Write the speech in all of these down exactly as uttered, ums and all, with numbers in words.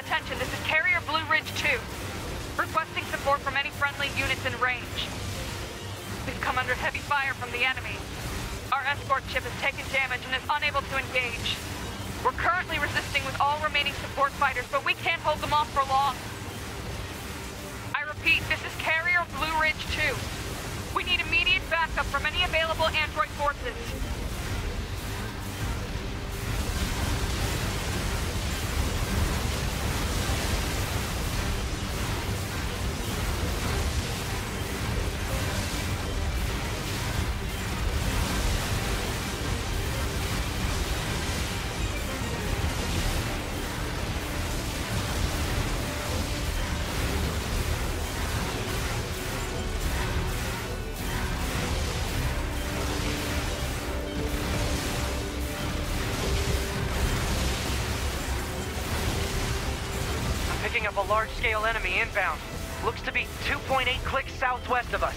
Attention, this is Carrier Blue Ridge two. Requesting support from any friendly units in range. We've come under heavy fire from the enemy. Our escort ship has taken damage and is unable to engage. We're currently resisting with all remaining support fighters, but we can't hold them off for long. I repeat, this is Carrier Blue Ridge two. We need immediate backup from any available android forces. Picking up a large-scale enemy inbound. Looks to be two point eight clicks southwest of us.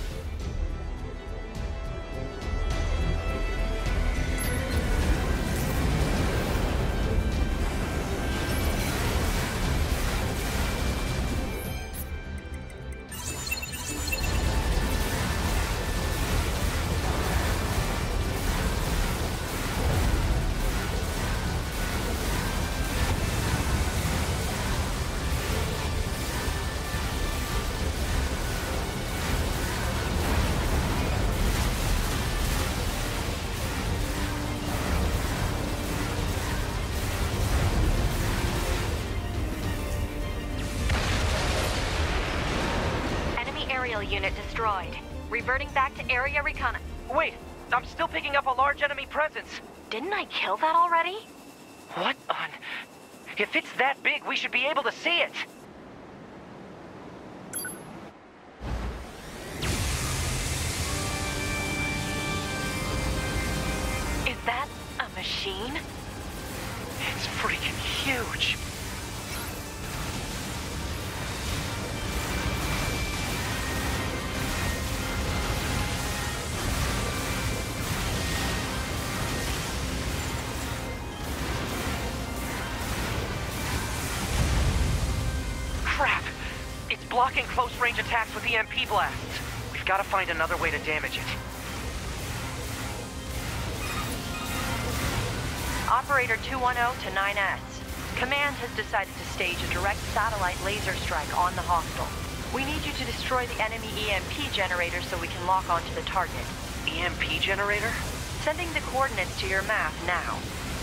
Aerial unit destroyed. Reverting back to area recon. Wait, I'm still picking up a large enemy presence. Didn't I kill that already? What on... If it's that big, we should be able to see it. Is that a machine? It's freaking huge. Crap! It's blocking close-range attacks with E M P blasts. We've got to find another way to damage it. Operator two one zero to nine S. Command has decided to stage a direct satellite laser strike on the hostile. We need you to destroy the enemy E M P generator so we can lock onto the target. E M P generator? Sending the coordinates to your map now.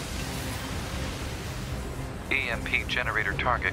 E M P generator target.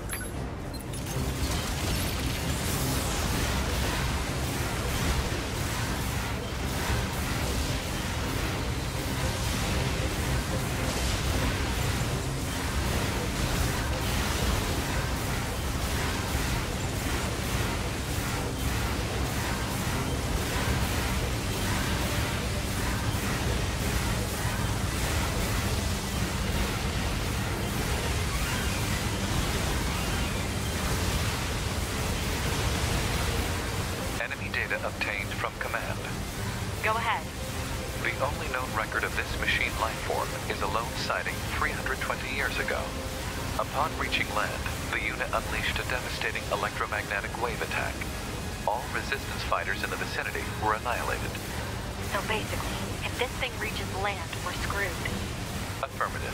Data obtained from command. Go ahead. The only known record of this machine life form is a lone sighting three hundred twenty years ago. Upon reaching land, the unit unleashed a devastating electromagnetic wave attack. All resistance fighters in the vicinity were annihilated. So basically, if this thing reaches land, we're screwed. Affirmative.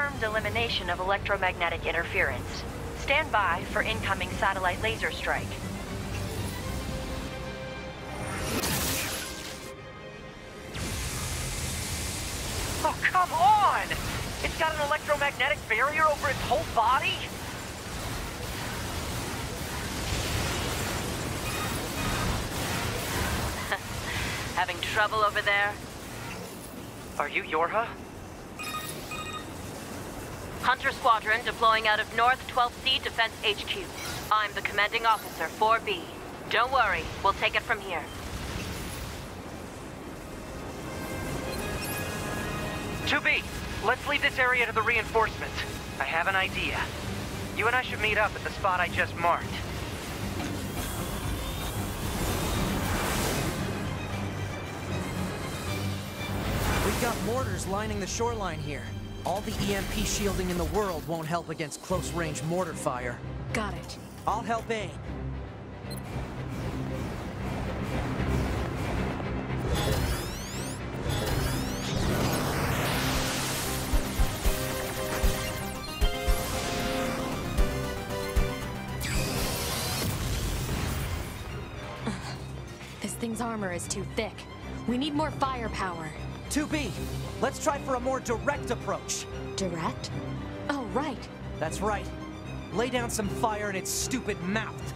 confirmed elimination of electromagnetic interference. Stand by for incoming satellite laser strike. Oh, come on! It's got an electromagnetic barrier over its whole body? Having trouble over there? Are you Yorha? Hunter Squadron deploying out of North twelfth C Defense H Q. I'm the commanding officer, four B. Don't worry, we'll take it from here. two B, let's leave this area to the reinforcements. I have an idea. You and I should meet up at the spot I just marked. We've got mortars lining the shoreline here. All the E M P shielding in the world won't help against close-range mortar fire. Got it. I'll help aim. This thing's armor is too thick. We need more firepower. two B, let's try for a more direct approach. Direct? Oh, right. That's right. Lay down some fire in its stupid mouth.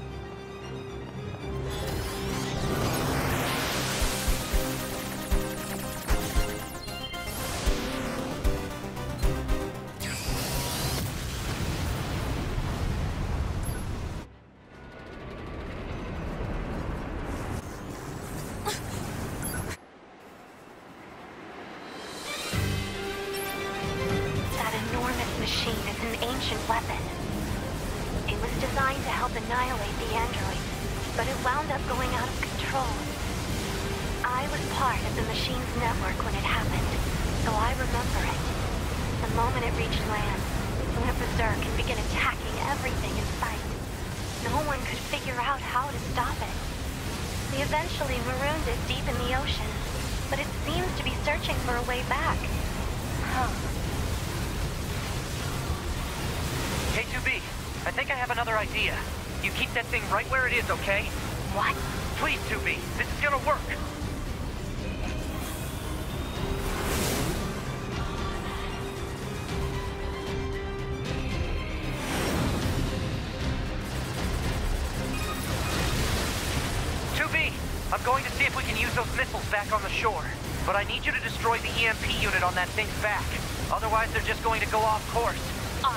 Machine is an ancient weapon. It was designed to help annihilate the androids, but it wound up going out of control. I was part of the machine's network when it happened, so I remember it. The moment it reached land, it went berserk and began attacking everything in sight. No one could figure out how to stop it. We eventually marooned it deep in the ocean, but it seems to be searching for a way back. Huh. K two B, I think I have another idea. You keep that thing right where it is, okay? What? Please, two B, this is gonna work. two B, I'm going to see if we can use those missiles back on the shore. But I need you to destroy the E M P unit on that thing's back. Otherwise, they're just going to go off course. On.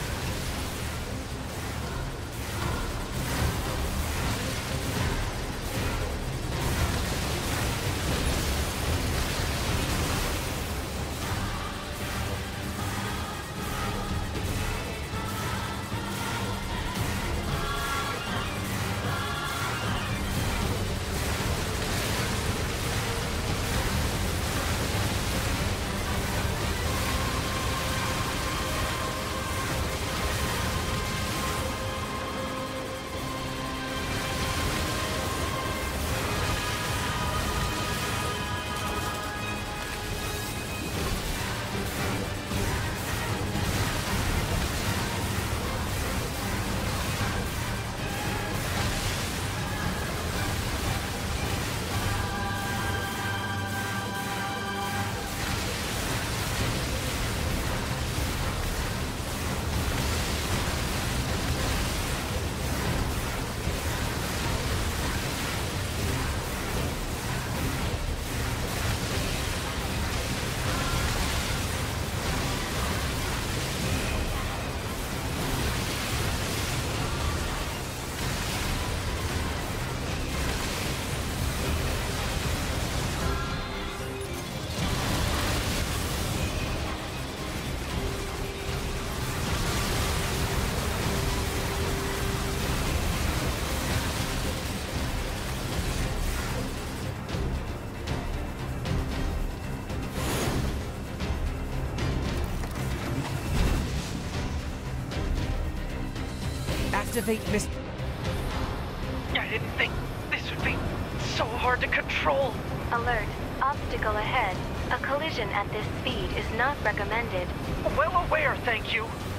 Activate miss... I didn't think this would be so hard to control. Alert. obstacle ahead. A collision at this speed is not recommended. Well aware, thank you.